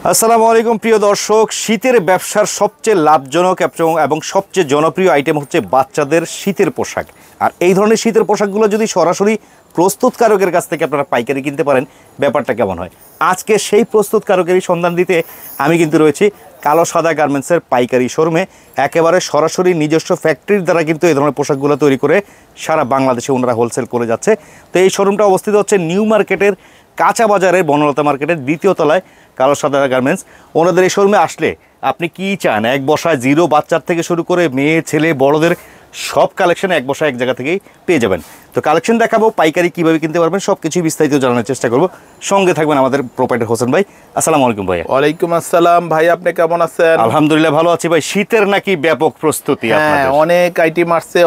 আসসালামু আলাইকুম প্রিয় দর্শক, শীতের ব্যবসার সবচেয়ে লাভজনক এবং সবচেয়ে জনপ্রিয় আইটেম হচ্ছে বাচ্চাদের শীতের পোশাক। আর এই ধরনের শীতের পোশাকগুলো যদি সরাসরি প্রস্তুতকারকের কাছ থেকে আপনারা পাইকারি কিনতে পারেন, ব্যাপারটা কেমন হয়। আজকে সেই প্রস্তুতকারকেরই সন্ধান দিতে আমি কিন্তু রয়েছি কালো সাদা গার্মেন্টসের পাইকারি শোরুমে। একেবারে সরাসরি নিজস্ব ফ্যাক্টরির দ্বারা কিন্তু এই ধরনের পোশাকগুলো তৈরি করে সারা বাংলাদেশে ওনারা হোলসেল করে যাচ্ছে। তো এই শোরুমটা অবস্থিত হচ্ছে নিউ মার্কেটের কাঁচা বাজারের বনলতা মার্কেটের দ্বিতীয় তলায় কালো সাদা গার্মেন্টস। ওনাদের এই শোরুমে আসলে আপনি কি চান, এক বসায় জিরো বাচ্চার থেকে শুরু করে মেয়ে ছেলে বড়দের সব কালেকশন এক বসায় এক জায়গা থেকেই পেয়ে যাবেন। তো কালেকশন দেখাবো, পাইকারি কীভাবে কিনতে পারবেন সব কিছুই বিস্তারিত জানানোর চেষ্টা করব। সঙ্গে থাকবেন আমাদের প্রোপাইটার হোসেন ভাই। আসসালামু আলাইকুম ভাই। ওয়ালাইকুম আসসালাম ভাই, আপনি কেমন আছেন? আলহামদুলিল্লাহ ভালো আছি ভাই। শীতের নাকি ব্যাপক প্রস্তুতি? হ্যাঁ, অনেক আইটেম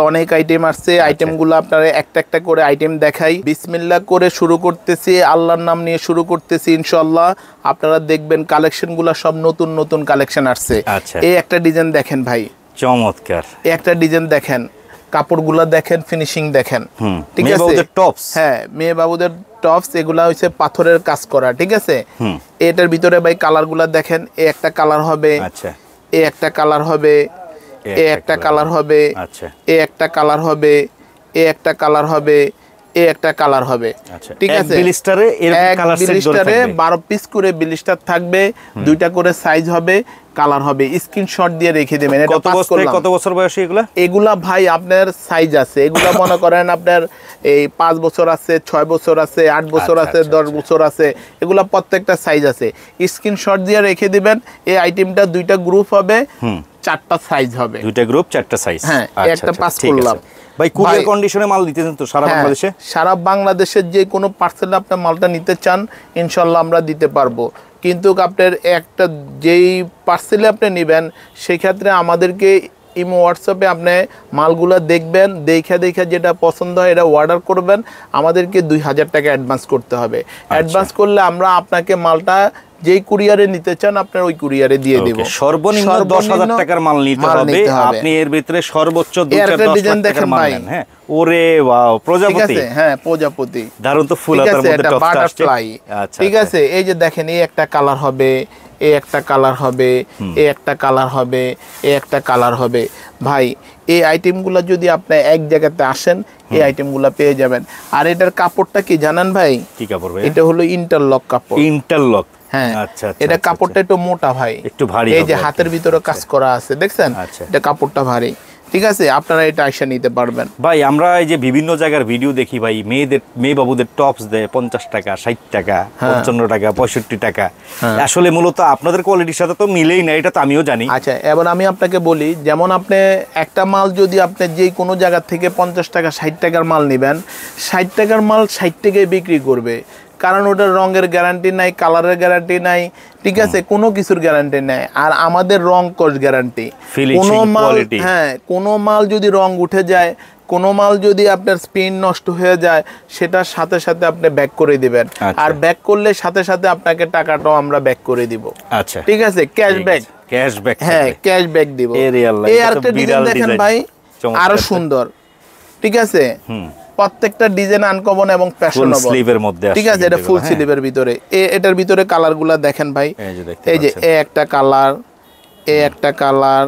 আসছে। আইটেমগুলো আপনারা একটা একটা করে আইটেম দেখাই। বিসমিল্লাহ করে শুরু করতেছি, আল্লাহর নাম নিয়ে শুরু করতেছি ইনশাআল্লাহ। আপনারা দেখবেন কালেকশনগুলো সব নতুন নতুন কালেকশন আসছে। এই একটা ডিজাইন দেখেন ভাই, চমৎকার। একটা ডিজাইন দেখেন, কাপড়গুলা দেখেন, ফিনিশিং দেখেন। ঠিক আছে, টপস, হ্যাঁ মেয়ে বাবুদের টপস, এগুলা হচ্ছে পাথরের কাজ করা। ঠিক আছে, এটার ভিতরে ভাই কালারগুলা দেখেন। এ একটা কালার হবে, আচ্ছা এ একটা কালার হবে, এ একটা কালার হবে, আচ্ছা এ একটা কালার হবে, এ একটা কালার হবে, এ একটা কালার হবে। ঠিক আছে, বিলিস্টারে এরকম কালার সেট ধরে থাকবে, 12 পিস করে বিলিস্টার থাকবে, দুইটা করে সাইজ হবে, কালার হবে। স্ক্রিনশট দিয়ে রেখে দেবেন। এটা কত বছর বয়সী এগুলা ভাই আপনার সাইজ আছে। এগুলা মনে করেন আপনার এই 5 বছর আছে, 6 বছর আছে, 8 বছর আছে, 10 বছর আছে। এগুলা প্রত্যেকটা সাইজ আছে। স্ক্রিনশট দিয়ে রেখে দিবেন। এই আইটেমটা দুইটা গ্রুপ হবে, 4টা সাইজ হবে। দুইটা গ্রুপ 4টা সাইজ। হ্যাঁ, একটা পাস করলাম ভাই। কুরিয়ার কন্ডিশনে মাল দিতেছেন তো সারা বাংলাদেশে? সারা বাংলাদেশের যে কোনো পার্সেলে আপনি মালটা নিতে চান ইনশাআল্লাহ আমরা দিতে পারবো। কিন্তু আপনার একটা যেই পার্সেলে আপনি নেবেন সেই ক্ষেত্রে আমাদেরকে ইমো হোয়াটসঅ্যাপে আপনি মালগুলো দেখবেন, দেখে যেটা পছন্দ হয় এটা অর্ডার করবেন। আমাদেরকে 2000 টাকা অ্যাডভান্স করতে হবে। অ্যাডভান্স করলে আমরা আপনাকে মালটা যেই কুরিয়ারে নিতে চান আপনার ওই কুরিয়ারে দিয়ে দেব। সর্বনিম্ন 10000 টাকার মাল নিতে হবে। আপনি এর ভিতরে সর্বোচ্চ 2-10 টাকার মাল নেন। হ্যাঁ, ওরে ওয়াও, প্রজাপতি। হ্যাঁ, প্রজাপতি দারুণ তো, ফুল হাতার মধ্যে টপস আসছে। আচ্ছা, ঠিক আছে, এই যে দেখেন, এই একটা কালার হবে, এই একটা কালার হবে, এই একটা কালার হবে, এই একটা কালার হবে। ভাই এই আইটেমগুলো যদি আপনি এক জায়গাতে আসেন এই আইটেমগুলো পেয়ে যাবেন। আর এটার কাপড়টা কি জানেন ভাই? কি কাপড় ভাই? এটা হলো ইন্টারলক কাপড়। ইন্টারলক, হ্যাঁ। আচ্ছা, এটা কাপড়টা একটু মোটা ভাই, একটু ভারী। এই যে হাতের ভিতরে কাজ করা আছে দেখছেন, এটা কাপড়টা ভারী। ঠিক আছে, আপনারা এটা আইসা নিতে পারবেন। ভাই আমরা এই যে বিভিন্ন জায়গার ভিডিও দেখি ভাই, মেয়ে বাবুদের টপস দেয় 50 টাকা, 60 টাকা, 55 টাকা, 65 টাকা। আসলে মূলত আপনাদের কোয়ালিটির সাথে তো মিলেই না, এটা তো আমিও জানি। আচ্ছা, এবার আমি আপনাকে বলি, যেমন আপনি একটা মাল যদি আপনি যে কোনো জায়গা থেকে 50 টাকা 60 টাকার মাল নেবেন, 60 টাকার মাল 60 টাকায় বিক্রি করবে, কারণ ওটার রঙের গ্যারান্টি নাই, কালারের গ্যারান্টি নাই। ঠিক আছে, কোনো কিছুর গ্যারান্টি নাই। আর আমাদের রং কস গ্যারান্টি। কোনো মাল, হ্যাঁ, কোনো মাল যদি রং উঠে যায়, কোনো মাল যদি আপনার স্পিন নষ্ট হয়ে যায়, সেটার সাথে সাথে আপনি ব্যাক করে দিবেন। আর ব্যাক করলে সাথে সাথে আপনাকে টাকাটাও আমরা ব্যাক করে দিব। আচ্ছা, ঠিক আছে, ক্যাশব্যাক। হ্যাঁ, ক্যাশব্যাক দিব। এই আরেকটা ডিজাইন দেখেন ভাই, আরো সুন্দর। ঠিক আছে, প্রত্যেকটা ডিজাইন আনকমন এবং ফ্যাশনেবল, স্লিভের মধ্যে। ঠিক আছে, এটা ফুল স্লিভের ভিতরে। এটার ভিতরে কালারগুলো দেখেন ভাই, এই যে এ একটা কালার, এ একটা কালার,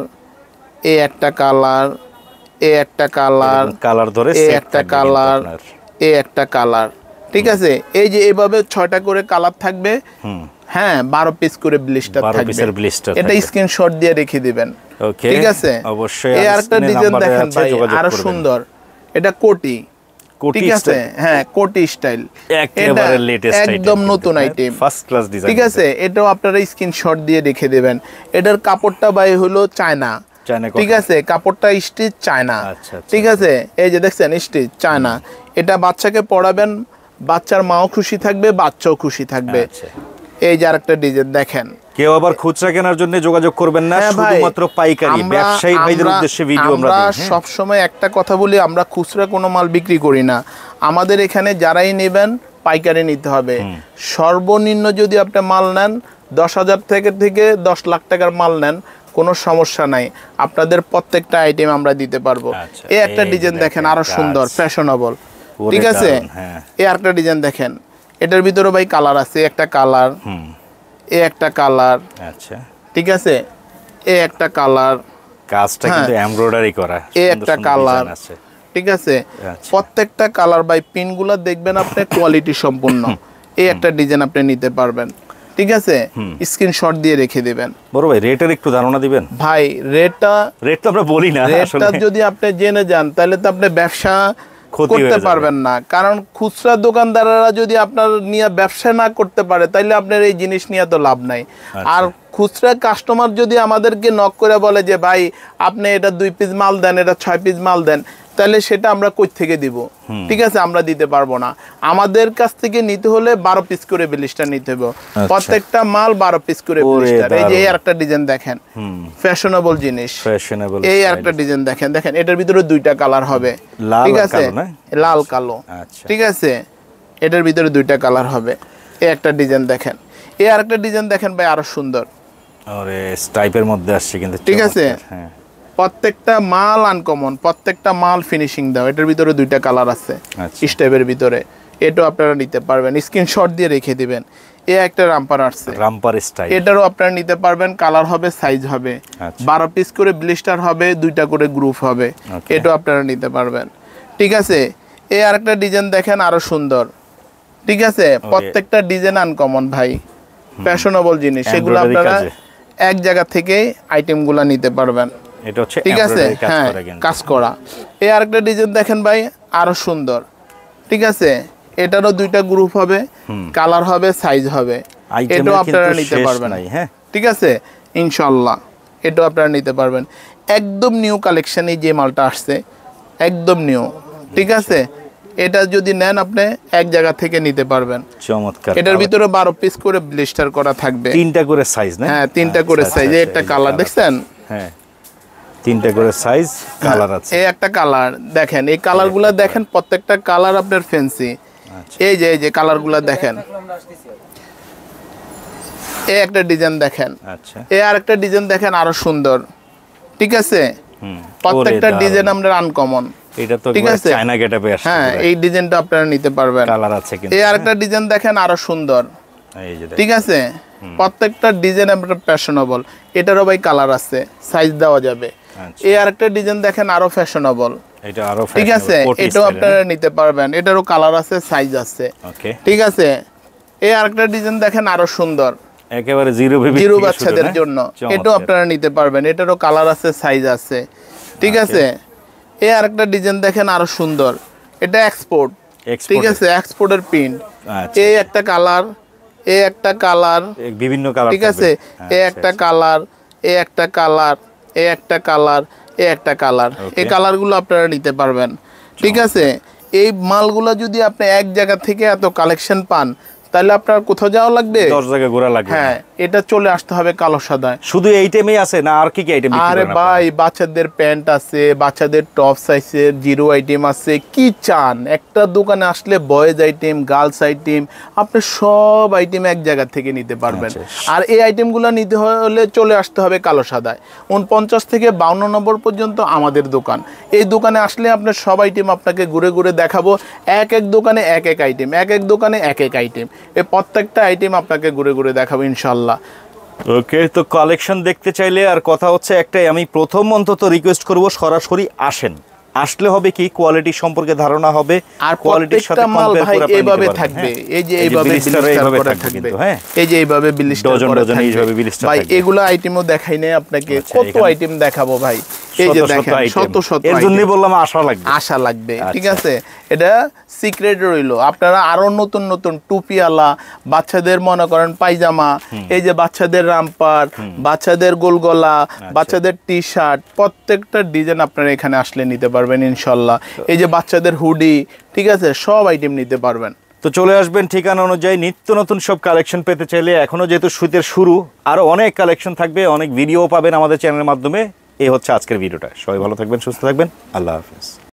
এ একটা কালার, এ একটা কালার, কালার ধরে এ একটা কালার, এ একটা কালার। ঠিক আছে, এই যে এভাবে 6টা করে কালার থাকবে। হ্যাঁ, 12 পিস করে ব্লিস্টার থাকবে। এটা স্ক্রিনশট দিয়ে রেখে দিবেন। ঠিক আছে, অবশ্যই। এই আরেকটা ডিজাইন দেখেন ভাই, আরো সুন্দর। এটা কোটি। ঠিক আছে, হ্যাঁ, কোটি স্টাইল, একেবারে লেটেস্ট আইটেম, একদম নতুন আইটেম, ফার্স্ট ক্লাস ডিজাইন। ঠিক আছে, এটাও আপনারা স্ক্রিনশট দিয়ে রেখে দিবেন। এটার কাপড়টা ভাই হলো চায়না। ঠিক আছে, কাপড়টা স্টিচ চায়না। ঠিক আছে, এই যে দেখছেন স্টিচ চায়না। এটা বাচ্চাকে পরাবেন, বাচ্চার মাও খুশি থাকবে, বাচ্চাও খুশি থাকবে। এই যে আরেকটা ডিজাইন দেখেন। কেউ আবার খুচরা কেনার জন্য যোগাযোগ করবেন না, শুধুমাত্র পাইকারি ব্যবসায়ী ভাইদের উদ্দেশ্যে ভিডিও আমরা সব সময় একটা কথা বলি, আমরা খুচরা কোনো মাল বিক্রি করি না। আমাদের এখানে যারাই নেবেন পাইকারি নিতে হবে। সর্বনিম্ন যদি আপনি মাল নেন 10,000 থেকে 10 লাখ টাকার মাল নেন, কোনো সমস্যা নাই, আপনাদের প্রত্যেকটা আইটেম আমরা দিতে পারবো। এই একটা ডিজাইন দেখেন, আরো সুন্দর, ফ্যাশনেবল। ঠিক আছে, এই আরেকটা ডিজাইন দেখেন, এটার ভিতরে ভাই কালার আছে, একটা কালার, এ একটা কালার, আচ্ছা, ঠিক আছে, এ একটা কালার, কাজটা কিন্তু এমব্রয়ডারি করা, এ একটা কালার, আছে, ঠিক আছে। আচ্ছা। প্রত্যেকটা কালার বাই পিনগুলো দেখবেন আপনি কোয়ালিটি সম্পূর্ণ। এই একটা ডিজাইন আপনি নিতে পারবেন, ঠিক আছে, স্ক্রিনশট দিয়ে রেখে দিবেন। বড় ভাই রেটের একটু ধারণা দিবেন? ভাই রেট তো আমরা বলি না, রেটটা যদি আপনি জেনে যান তাহলে তো আপনি ব্যবসা করতে পারবেন না। কারণ খুচরা দোকানদাররা যদি আপনার নিয়ে ব্যবসা না করতে পারে তাহলে আপনার এই জিনিস নিয়ে তো লাভ নাই। আর খুচরা কাস্টমার যদি আমাদেরকে নক করে বলে যে ভাই আপনি এটা 2 পিস মাল দেন, এটা 6 পিস মাল দেন, তাহলে সেটা আমরা কই থেকে দিব? ঠিক আছে, আমরা দিতে পারবো না। আমাদের কাছ থেকে নিতে হলে 12 পিস করে ব্লিস্টার নিতে হবে, প্রত্যেকটা মাল 12 পিস করে ব্লিস্টার। এই যে এই আরেকটা ডিজাইন দেখেন, ফ্যাশনেবল জিনিস, ফ্যাশনেবল। এই আরেকটা ডিজাইন দেখেন, দেখেন এটার ভিতরে 2টা কালার হবে, ঠিক আছে, লাল কালো, ঠিক আছে, এটার ভিতরে 2টা কালার হবে। এই একটা ডিজাইন দেখেন, এই আরেকটা ডিজাইন দেখেন ভাই, আরো সুন্দর, আরে স্টাইপের মধ্যে আসছে কিন্তু, ঠিক আছে। প্রত্যেকটা মাল আনকমন, প্রত্যেকটা মাল ফিনিশিং দাও। এটার ভিতরে 2টা কালার আছে স্টেপের ভিতরে, এটাও আপনারা নিতে পারবেন, স্ক্রিনশট দিয়ে রেখে দিবেন। এই একটা রামপার আসছে, রামপার স্টাইল, এটারও আপনারা নিতে পারবেন। কালার হবে, সাইজ হবে, 12 পিস করে ব্লিস্টার হবে, 2টা করে গ্রুপ হবে, এটাও আপনারা নিতে পারবেন, ঠিক আছে। এই আরেকটা ডিজাইন দেখেন, আরো সুন্দর, ঠিক আছে। প্রত্যেকটা ডিজাইন আনকমন ভাই, ফ্যাশনেবল জিনিস, সেগুলো আপনারা এক জায়গা থেকে আইটেমগুলো নিতে পারবেন, এটা হচ্ছে ঠিক আছে, হ্যাঁ কাজ করা। এই আরেকটা ডিজাইন দেখেন ভাই, আরো সুন্দর, ঠিক আছে। এটারও 2টা গ্রুপ হবে, কালার হবে, সাইজ হবে, এটাও আপনারা নিতে পারবেন, হ্যাঁ ঠিক আছে, ইনশাআল্লাহ এটাও আপনারা নিতে পারবেন। একদম নিউ কালেকশন, এই যে মালটা আসছে একদম নিউ, ঠিক আছে। এটা যদি নেন আপনি এক জায়গা থেকে নিতে পারবেন, চমৎকার। এটার ভিতরে 12 পিস করে ব্লিস্টার করা থাকবে, 3টা করে সাইজ, না? হ্যাঁ 3টা করে সাইজ। এই একটা কালার দেখছেন, হ্যাঁ 3টা করে সাইজ, কালার আছে। এই একটা কালার দেখেন, এই কালারগুলো দেখেন, প্রত্যেকটা কালার আপনার ফ্যান্সি। এই যে কালারগুলো দেখেন, এই একটা ডিজাইন দেখেন, আচ্ছা, এই আরেকটা ডিজাইন দেখেন, আরো সুন্দর, ঠিক আছে। প্রত্যেকটা ডিজাইন আমরা আনকমন, এটা তো চায়না গেটআপে আসছে, হ্যাঁ এই ডিজাইনটা আপনারা নিতে পারবেন, কালার আছে কিন্তু। এই আরেকটা ডিজাইন দেখেন, আরো সুন্দর, এই যে ঠিক আছে। প্রত্যেকটা ডিজাইন আপনার ফ্যাশনেবল, এটারও ভাই কালার আছে, সাইজ দেওয়া যাবে। এই আরেকটা ডিজাইন দেখেন, আরো ফ্যাশনেবল, এটা আরো ফ্যাশনেবল, ঠিক আছে, এটাও আপনারা নিতে পারবেন, এটারও কালার আছে, সাইজ আছে, ওকে, ঠিক আছে। এই আরেকটা ডিজাইন দেখেন, আরো সুন্দর, একেবারে জিরো বাচ্চাদের জন্য, এটাও আপনারা নিতে পারবেন, এটারও কালার আছে, সাইজ আছে, ঠিক আছে। এই আরেকটা ডিজাইন দেখেন, আরো সুন্দর, এটা এক্সপোর্ট, ঠিক আছে, এক্সপোর্টের প্রিন্ট। এই একটা কালার, এই একটা কালার, বিভিন্ন কালার, ঠিক আছে, এই একটা কালার, এই একটা কালার, এই একটা কালার, এই একটা কালার, এই কালারগুলো আপনারা নিতে পারবেন, ঠিক আছে। এই মালগুলো যদি আপনি এক জায়গা থেকে এত কালেকশন পান তাহলে আপনার কোথাও যাওয়া লাগবে, 10 জায়গা ঘোরা লাগবে, হ্যাঁ এটা চলে আসতে হবে কালো সাদায়। শুধু এই আইটেমই আছে না, আর কি কি আইটেম? আরে ভাই বাচ্চাদের প্যান্ট আছে, বাচ্চাদের টপস আছে, জিরো আইটেম আছে, কি চান? একটা দোকানে আসলে বয়েজ আইটেম, গার্লস আইটেম, আপনি সব আইটেম এক জায়গা থেকে নিতে পারবেন। আর এই আইটেমগুলো নিতে হলে চলে আসতে হবে কালো সাদায়। 49 থেকে 52 নম্বর পর্যন্ত আমাদের দোকান। এই দোকানে আসলে আপনার সব আইটেম আপনাকে ঘুরে ঘুরে দেখাবো, এক এক দোকানে এক এক আইটেম, এক এক দোকানে এক এক আইটেম, এই প্রত্যেকটা আইটেম আপনাকে ঘুরে ঘুরে দেখাবো ইনশাল্লাহ। ওকে, তো কালেকশন দেখতে চাইলে আর কথা হচ্ছে একটাই, আমি প্রথম অন্তত রিকোয়েস্ট করব সরাসরি আসেন, আসলে হবে কি কোয়ালিটি সম্পর্কে ধারণা হবে, আর কোয়ালিটির সাথে কম্পেয়ার করে আপনি এইভাবে থাকবে, এই যে এইভাবে ব্লিস্টার করা থাকবে, হ্যাঁ এই যে এইভাবে ব্লিস্টার করা থাকবে, এইভাবে ব্লিস্টার ভাই এগুলা আইটেমও দেখাই নাই আপনাকে, কত আইটেম দেখাবো ভাই, এই যে দেখেন শত শত, এর জন্যই বললাম আশা লাগবে, ঠিক আছে। এটা সিক্রেট রইলো, আপনারা আরো নতুন নতুন টুপিওয়ালা, বাচ্চাদের মনে করেন পায়জামা, এই যে বাচ্চাদের রামপার, বাচ্চাদের গোলগলা, বাচ্চাদের টি শার্ট, প্রত্যেকটা ডিজাইন আপনারা এখানে আসলে নিতে পারবেন ইনশাল্লাহ। এই যে বাচ্চাদের হুডি, ঠিক আছে, সব আইটেম নিতে পারবেন। তো চলে আসবেন ঠিকানা অনুযায়ী, নিত্য নতুন সব কালেকশন পেতে চাইলে। এখনো যেহেতু শীতের শুরু, আরো অনেক কালেকশন থাকবে, অনেক ভিডিও পাবেন আমাদের চ্যানেলের মাধ্যমে। এই হচ্ছে আজকের ভিডিওটা। সবাই ভালো থাকবেন, সুস্থ থাকবেন, আল্লাহ হাফেজ।